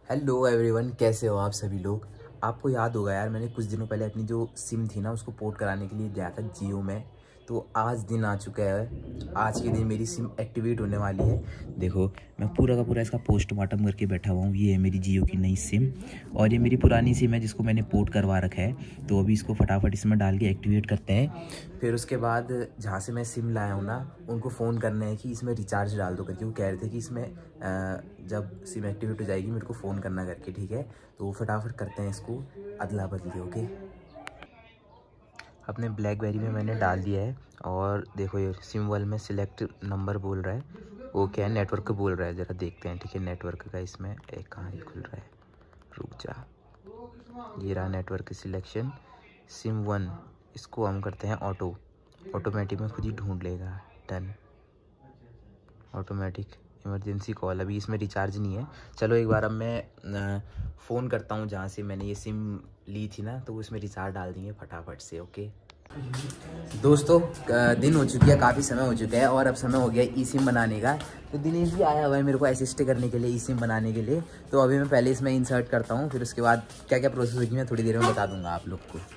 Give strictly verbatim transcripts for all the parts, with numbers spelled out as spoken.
Hello everyone, कैसे हो आप सभी लोग। आपको याद होगा यार, मैंने कुछ दिनों पहले अपनी जो सिम थी ना उसको पोर्ट कराने के लिए गया था जियो में। तो आज दिन आ चुका है। आज के दिन मेरी सिम एक्टिवेट होने वाली है। देखो मैं पूरा का पूरा इसका पोस्टमार्टम करके बैठा हुआ हूँ। ये है मेरी जियो की नई सिम और ये मेरी पुरानी सिम है जिसको मैंने पोर्ट करवा रखा है। तो अभी इसको फटाफट इसमें डाल के एक्टिवेट करते हैं। फिर उसके बाद जहाँ से मैं सिम लाया हूँ ना उनको फ़ोन करना है कि इसमें रिचार्ज डाल दो करके। वो कह रहे थे कि इसमें जब सिम एक्टिवेट हो जाएगी मेरे को फ़ोन करना करके, ठीक है। तो फटाफट करते हैं इसको अदला बदली। ओके, अपने ब्लैकबेरी में मैंने डाल दिया है और देखो ये सिंबल में सिलेक्ट नंबर बोल रहा है। वो क्या है, नेटवर्क बोल रहा है, ज़रा देखते हैं। ठीक है, नेटवर्क का इसमें एक कहाँ ही खुल रहा है, रुक जा। ये रहा नेटवर्क सिलेक्शन सिम वन। इसको हम करते हैं ऑटो, ऑटोमेटिक में खुद ही ढूंढ लेगा। Done, automatic emergency call. अभी इसमें रिचार्ज नहीं है। चलो एक बार अब मैं फ़ोन करता हूँ जहाँ से मैंने ये सिम ली थी ना, तो उसमें रिचार्ज डाल देंगे फटाफट से। ओके दोस्तों, दिन हो चुकी है, काफ़ी समय हो चुका है और अब समय हो गया ई सिम बनाने का। तो दिनेश भी आया हुआ है मेरे को असिस्ट करने के लिए ई सिम बनाने के लिए। तो अभी मैं पहले इसमें इंसर्ट करता हूँ, फिर उसके बाद क्या क्या प्रोसेस होगी मैं थोड़ी देर में बता दूँगा आप लोग को।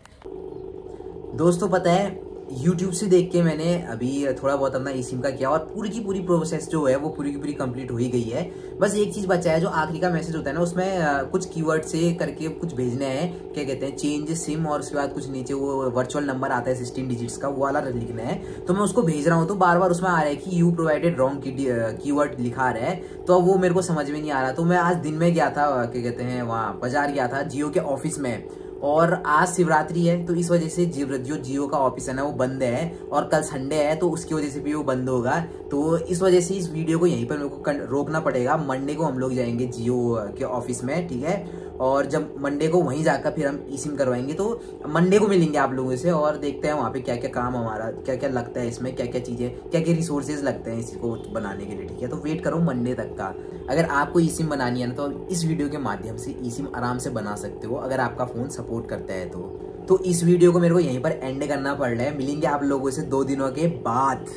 दोस्तों पता है, YouTube से देख के मैंने अभी थोड़ा बहुत अपना ई सिम का किया और पूरी की पूरी प्रोसेस जो है वो पूरी की पूरी कंप्लीट हो ही गई है। बस एक चीज़ बचा है, जो आखिरी का मैसेज होता है ना उसमें कुछ कीवर्ड से करके कुछ भेजने हैं, क्या कहते हैं, चेंज सिम, और उसके बाद कुछ नीचे वो वर्चुअल नंबर आता है सिक्सटीन डिजिट्स का, वो वाला लिखना है। तो मैं उसको भेज रहा हूँ तो बार बार उसमें आ रहा है कि यू प्रोवाइडेड रॉन्ग कीवर्ड लिखा आ रहा है। तो अब वो मेरे को समझ में नहीं आ रहा। तो मैं आज दिन में गया था, क्या कहते हैं, वहाँ बाजार गया था जियो के ऑफिस में, और आज शिवरात्रि है तो इस वजह से जो जियो का ऑफिस है ना वो बंद है, और कल संडे है तो उसकी वजह से भी वो बंद होगा। तो इस वजह से इस वीडियो को यहीं पर मेरे को रोकना पड़ेगा। मंडे को हम लोग जाएंगे जियो के ऑफिस में, ठीक है। और जब मंडे को वहीं जाकर फिर हम ई सिम करवाएंगे, तो मंडे को मिलेंगे आप लोगों से और देखते हैं वहाँ पे क्या क्या काम हमारा, क्या क्या लगता है इसमें, क्या क्या चीज़ें, क्या क्या रिसोर्सेज लगते हैं इसको बनाने के लिए, ठीक है। तो वेट करो मंडे तक का। अगर आपको ई सिम बनानी है ना तो इस वीडियो के माध्यम से ई सिम आराम से बना सकते हो, अगर आपका फ़ोन सपोर्ट करता है तो। तो इस वीडियो को मेरे को यहीं पर एंड करना पड़ रहा है। मिलेंगे आप लोगों से दो दिनों के बाद।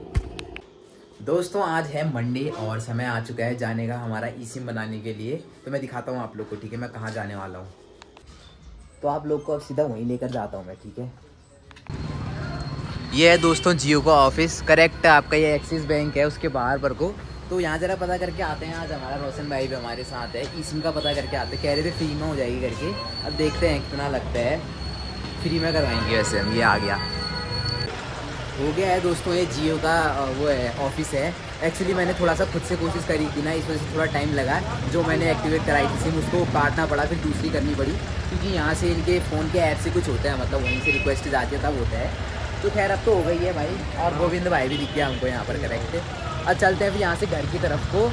दोस्तों आज है मंडे और समय आ चुका है जाने का हमारा ई सिम बनाने के लिए। तो मैं दिखाता हूँ आप लोग को, ठीक है, मैं कहाँ जाने वाला हूँ। तो आप लोग को अब सीधा वहीं लेकर जाता हूँ मैं, ठीक है। ये है दोस्तों जियो का ऑफिस, करेक्ट आपका ये एक्सिस बैंक है, उसके बाहर पर को। तो यहाँ ज़रा पता करके आते हैं। आज हमारा रोशन भाई भी हमारे साथ है, ई सिम का पता करके आते हैं। कह रहे थे फ्री में हो जाएगी करके, अब देखते हैं कितना लगता है। फ्री में करवाएंगे वैसे हम। ये आ गया, हो गया है दोस्तों। ये जियो का वो है ऑफिस है। एक्चुअली मैंने थोड़ा सा खुद से कोशिश करी थी ना, इस वजह से थोड़ा टाइम लगा। जो मैंने एक्टिवेट कराई थी सिम उसको काटना पड़ा, फिर दूसरी करनी पड़ी, क्योंकि यहाँ से इनके फ़ोन के ऐप से कुछ होता है, मतलब वहीं से रिक्वेस्ट जाती है तब होता है। तो खैर अब तो हो गई है भाई। और गोविंद भाई भी दिख गया हमको यहाँ पर, करेक्ट। अब चलते हैं फिर यहाँ से घर की तरफ को।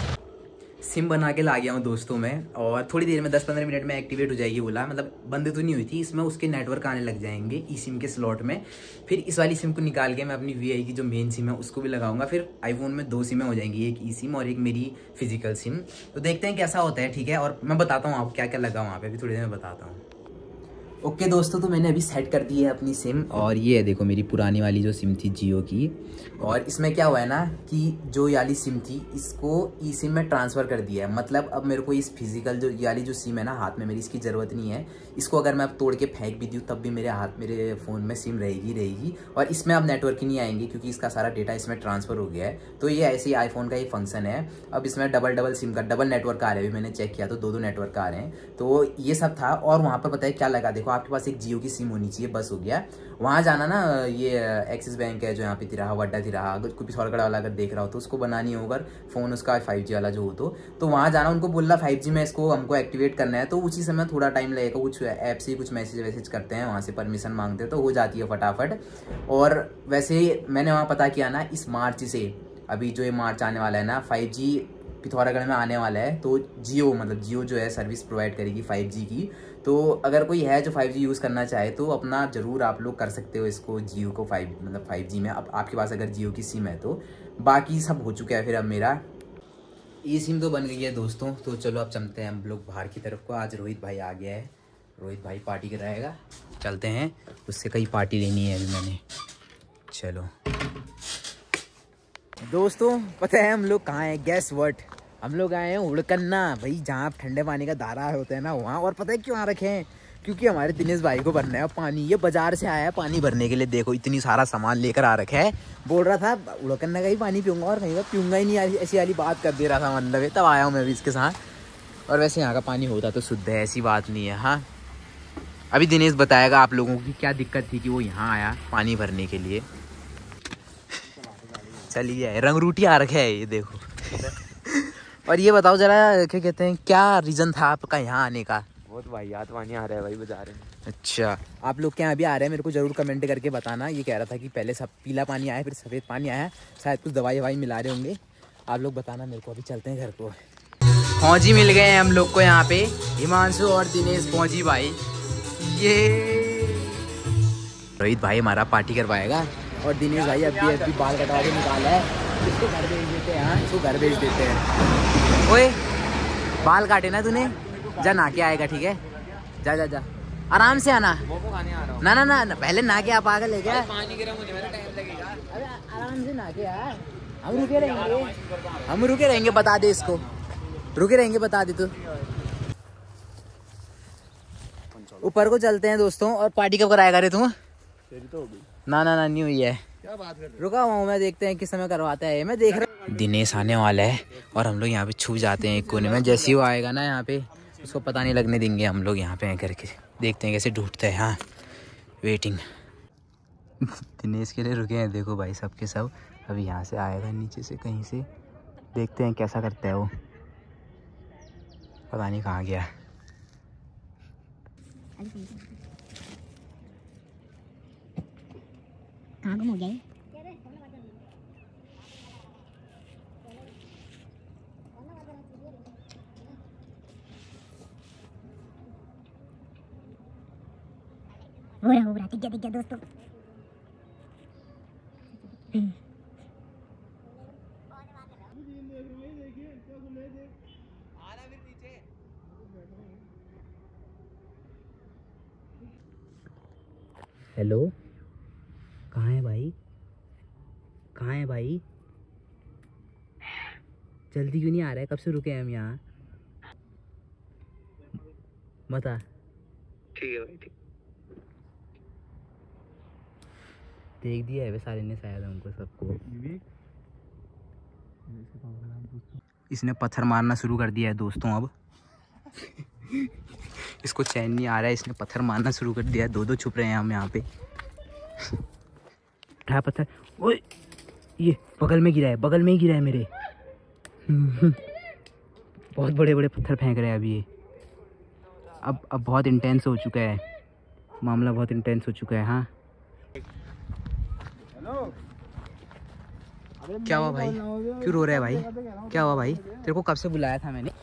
सिम बना के ला गया हूँ दोस्तों मैं, और थोड़ी देर में दस पंद्रह मिनट में एक्टिवेट हो जाएगी बोला। मतलब बंद तो नहीं हुई थी, इसमें उसके नेटवर्क आने लग जाएंगे ई सिम के स्लॉट में। फिर इस वाली सिम को निकाल के मैं अपनी वी आई की जो मेन सिम है उसको भी लगाऊंगा। फिर आईफोन में दो सिमें हो जाएंगी, एक ई सिम और एक मेरी फिजिकल सिम। तो देखते हैं कैसा होता है, ठीक है। और मैं बताता हूँ आपको क्या क्या लगा वहाँ पर, अभी थोड़ी देर में बताता हूँ। ओके दोस्तों, तो मैंने अभी सेट कर दी है अपनी सिम, और ये है देखो मेरी पुरानी वाली जो सिम थी जियो की। और इसमें क्या हुआ है ना कि जो ये वाली सिम थी इसको ई सिम में ट्रांसफ़र कर दिया है। मतलब अब मेरे को इस फिजिकल जो ये वाली जो सिम है ना हाथ में मेरी, इसकी ज़रूरत नहीं है। इसको अगर मैं अब तोड़ के फेंक भी दूँ तब भी मेरे हाथ मेरे फ़ोन में सिम रहेगी रहेगी और इसमें अब नेटवर्क ही नहीं आएंगे, क्योंकि इसका सारा डेटा इसमें ट्रांसफ़र हो गया है। तो ये ऐसे ही आईफोन का ही फंक्शन है। अब इसमें डबल डबल सिम का डबल नेटवर्क आ रहे हैं, अभी मैंने चेक किया तो दो दो नेटवर्क आ रहे हैं। तो ये सब था। और वहाँ पर पता है क्या लगा, देखो आपके पास एक जियो की सिम होनी चाहिए, बस हो गया। वहाँ जाना ना, ये एक्सिस बैंक है जो यहाँ पे तिराहा वड्डा तिराहा, अगर कोई पिथौरागढ़ वाला अगर देख रहा हो तो उसको बनानी हो, अगर फ़ोन उसका फाइव जी वाला जो हो तो तो वहाँ जाना, उनको बोलना फाइव जी में इसको हमको एक्टिवेट करना है। तो उसी समय थोड़ा टाइम लगेगा, कुछ ऐप से कुछ मैसेज वैसेज करते हैं, वहाँ से परमिशन मांगते हैं तो हो जाती है फटाफट। और वैसे मैंने वहाँ पता किया ना, इस मार्च से, अभी जो ये मार्च आने वाला है ना, फाइव जी पिथौरागढ़ में आने वाला है। तो जियो मतलब जियो जो है सर्विस प्रोवाइड करेगी फाइव जी की। तो अगर कोई है जो फाइव जी यूज़ करना चाहे तो अपना ज़रूर आप लोग कर सकते हो इसको, जियो को फाइव मतलब फाइव जी में। अब आपके पास अगर जियो की सिम है तो बाकी सब हो चुका है। फिर अब मेरा ई सिम तो बन गई है दोस्तों। तो चलो अब चलते हैं हम लोग बाहर की तरफ को। आज रोहित भाई आ गया है, रोहित भाई पार्टी कराएगा, चलते हैं। उससे कहीं पार्टी लेनी है अभी मैंने। चलो दोस्तों, पता है हम लोग कहाँ हैं? गैस व्हाट, हम लोग आए हैं उड़कन्ना भाई, जहाँ ठंडे पानी का धारा होता है ना वहाँ। और पता है क्यों आ रखे हैं? क्योंकि हमारे दिनेश भाई को भरना है पानी। ये बाजार से आया है पानी भरने के लिए। देखो इतनी सारा सामान लेकर आ रखा है। बोल रहा था उड़कन्ना का ही पानी पीऊंगा और कहीं का पीऊंगा ही नहीं, ऐसी वाली बात कर दे रहा था। मतलब तब आया हूँ मैं भी इसके साथ। और वैसे यहाँ का पानी होता तो शुद्ध है, ऐसी बात नहीं है। हाँ अभी दिनेश बताएगा आप लोगों की क्या दिक्कत थी कि वो यहाँ आया पानी भरने के लिए। चलिए रंग रूटी आ रखे है ये देखो। और ये बताओ जरा क्या कहते हैं, क्या रीज़न था आपका यहाँ आने का? बहुत वाहियात पानी आ रहा है भाई बाजार में। अच्छा आप लोग क्या अभी आ रहे हैं? मेरे को जरूर कमेंट करके बताना। ये कह रहा था कि पहले सब पीला पानी आया फिर सफ़ेद पानी आया, शायद कुछ दवाई ववाई मिला रहे होंगे। आप लोग बताना मेरे को। अभी चलते हैं घर को। फौजी मिल गए हैं हम लोग को यहाँ पे, हिमांशु और दिनेश फौजी भाई। ये रोहित भाई हमारा पार्टी करवाएगा और दिनेश भाई अभी अभी बाल कटवा के निकाला है। इसको घर भेज देते हैं। हाँ इसको घर भेज देते हैं। ओए बाल काटे ना तूने, जा नहा के आएगा ठीक है। जा जा जा आराम से आना। ना ना ना, ना पहले नहा के आप आगे ले गया। पानी गिरा मुझे, मेरा टाइम लगेगा। अरे आराम से नहा के यार, हम रुके रहेंगे। हम रुके रहेंगे, बता दे इसको। रुके रहेंगे बता दे तू। ऊपर को चलते हैं दोस्तों। और पार्टी कब कराएगा रे तू? तेरी तो हो गई। ना ना ना नहीं हुई है। क्या बात कर रहे हो? रुका हुआ हूँ मैं, देखते हैं किस समय करवाता है। मैं देख रहा। दिनेश आने वाला है और हम लोग यहाँ पे छुप जाते हैं एक कोने में। जैसे ही वो आएगा ना यहाँ पे, उसको पता नहीं लगने देंगे हम लोग यहाँ पे आए करके। देखते हैं कैसे ढूंढते हैं। हाँ वेटिंग। दिनेश के लिए रुके हैं देखो भाई सब के सब। अभी यहाँ से आएगा नीचे से कहीं से, देखते हैं कैसा करता है वो। पता नहीं कहाँ गया। कहाँ गुम हो गया? हो रहा हो रहा ठीक है ठीक है दोस्तों। हेलो कहाँ है भाई? कहाँ है भाई? जल्दी क्यों नहीं आ रहा है? कब से रुके हैं हम यहाँ? बता। ठीक है भाई ठीक। देख दिया है वे सारे ने शायद हमको सबको। इसने पत्थर मारना शुरू कर दिया है दोस्तों। अब इसको चैन नहीं आ रहा है, इसने पत्थर मारना शुरू कर दिया है। दो दो छुप रहे हैं हम यहाँ पे। उठा पत्थर। ओए ये बगल में गिरा है, बगल में ही गिरा है मेरे। बहुत बड़े बड़े पत्थर फेंक रहे हैं अभी ये। अब अब बहुत इंटेंस हो चुका है मामला, बहुत इंटेंस हो चुका है। हाँ क्या हुआ भाई? क्यों रो रहा है भाई? क्या हुआ भाई? तेरे को कब से बुलाया था मैंने?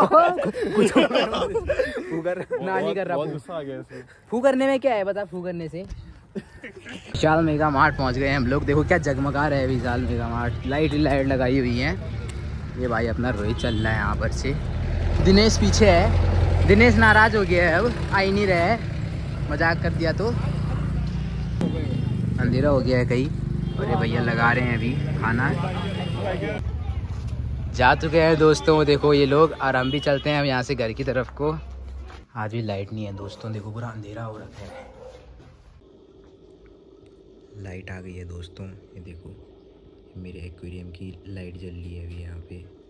ना नहीं कर रहा। फू करने में क्या है बता? फू करने से विशाल मेगा मार्ट पहुंच गए हम लोग। देखो क्या जगमगा रहे हैं विशाल मेगा मार्ट। लाइट ही लाइट लगाई हुई है। ये भाई अपना रोहित चल रहा है यहाँ पर से। दिनेश पीछे है। दिनेश नाराज हो गया है, अब आ ही नहीं रहा है। मजाक कर दिया तो। अंधेरा हो गया है कहीं। और ये भैया लगा रहे हैं अभी खाना। जा चुके हैं दोस्तों देखो ये लोग। और हम भी चलते हैं अब यहाँ से घर की तरफ को। आज भी लाइट नहीं है दोस्तों। देखो पूरा अंधेरा हो रखा है। लाइट आ गई है दोस्तों। ये देखो मेरे एक्वेरियम की लाइट जल रही है अभी यहाँ पे।